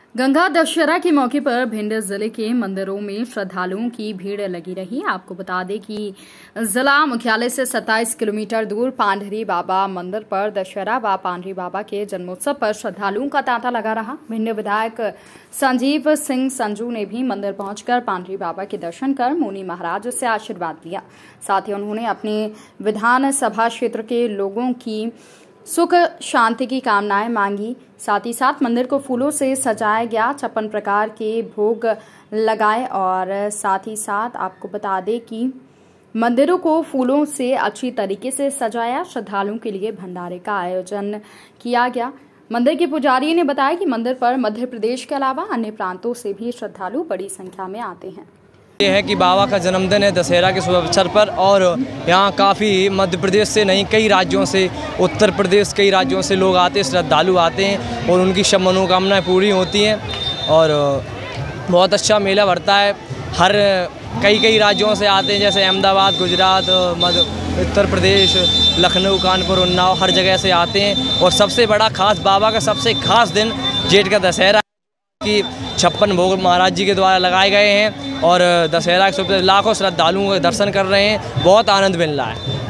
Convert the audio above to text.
गंगा दशहरा के मौके पर भिंड जिले के मंदिरों में श्रद्धालुओं की भीड़ लगी रही। आपको बता दें कि जिला मुख्यालय से 27 किलोमीटर दूर पांढरी बाबा मंदिर पर दशहरा व पांढरी बाबा के जन्मोत्सव पर श्रद्धालुओं का तांता लगा रहा। भिंड विधायक संजीव सिंह संजू ने भी मंदिर पहुंचकर पांढरी बाबा के दर्शन कर मुनि महाराज से आशीर्वाद लिया। साथ ही उन्होंने अपने विधानसभा क्षेत्र के लोगों की सुख शांति की कामनाएं मांगी। साथ ही साथ मंदिर को फूलों से सजाया गया, 56 प्रकार के भोग लगाए और साथ ही साथ आपको बता दें कि मंदिरों को फूलों से अच्छी तरीके से सजाया। श्रद्धालुओं के लिए भंडारे का आयोजन किया गया। मंदिर के पुजारी ने बताया कि मंदिर पर मध्य प्रदेश के अलावा अन्य प्रांतों से भी श्रद्धालु बड़ी संख्या में आते हैं। ये है कि बाबा का जन्मदिन है दशहरा के शुभ अवसर पर, और यहाँ काफ़ी मध्य प्रदेश से नहीं कई राज्यों से, उत्तर प्रदेश कई राज्यों से लोग आते हैं, श्रद्धालु आते हैं और उनकी सब मनोकामनाएं पूरी होती हैं और बहुत अच्छा मेला भरता है। हर कई राज्यों से आते हैं, जैसे अहमदाबाद, गुजरात, उत्तर प्रदेश, लखनऊ, कानपुर, उन्नाव, हर जगह से आते हैं। और सबसे बड़ा खास बाबा का सबसे खास दिन जेठ का दशहरा कि 56 भोग महाराज जी के द्वारा लगाए गए हैं और दशहरा के लाखों श्रद्धालुओं के दर्शन कर रहे हैं। बहुत आनंद मिल रहा है।